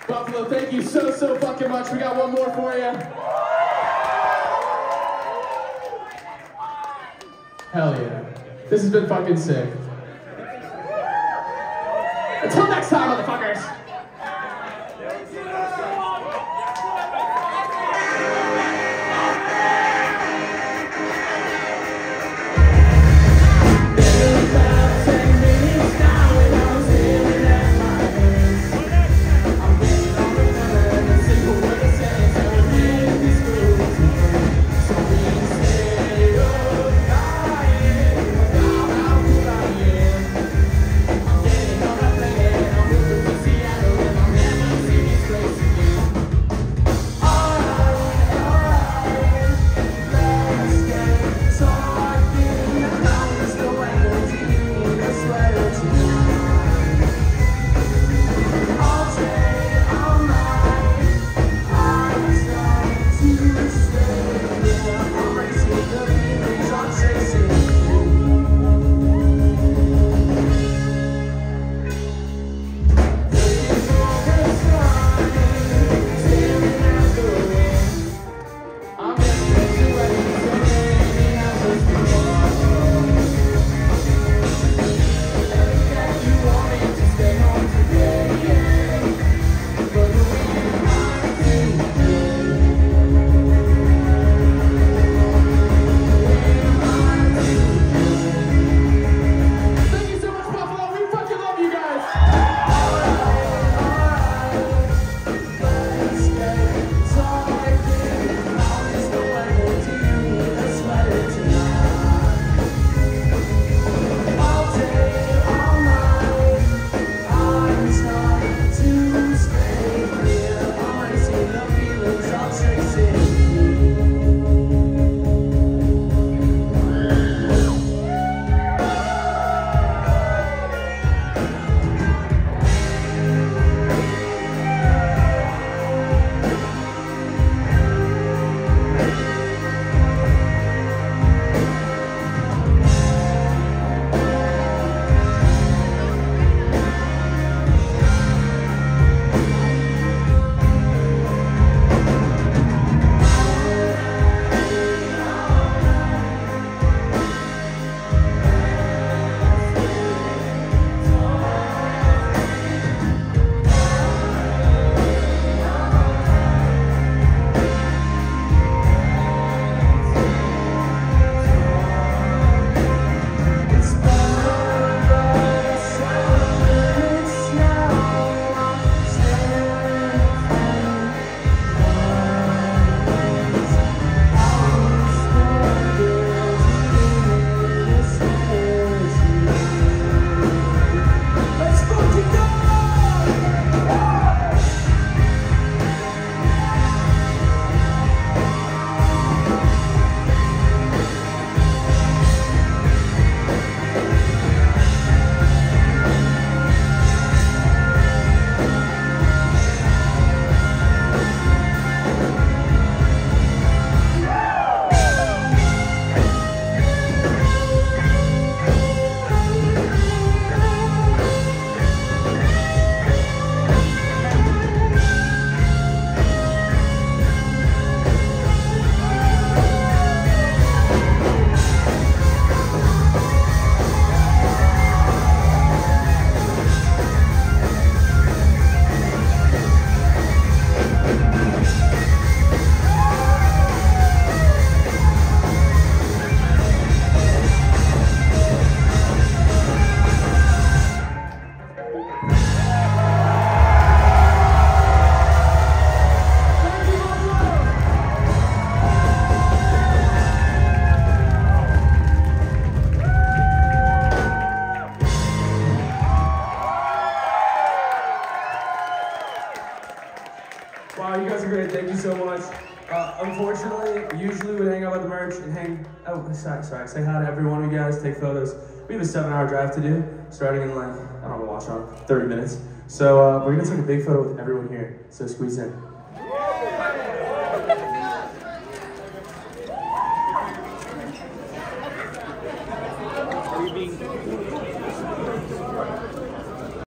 Buffalo, thank you so fucking much. We got one more for you. Hell yeah. This has been fucking sick. Until next time, motherfuckers. Wow, you guys are great. Thank you so much. Unfortunately, usually we'd hang out with the merch and say hi to every one of you guys, take photos. We have a 7-hour drive to do, starting in like, I don't know, watch on 30 minutes. So we're gonna take a big photo with everyone here, so squeeze in.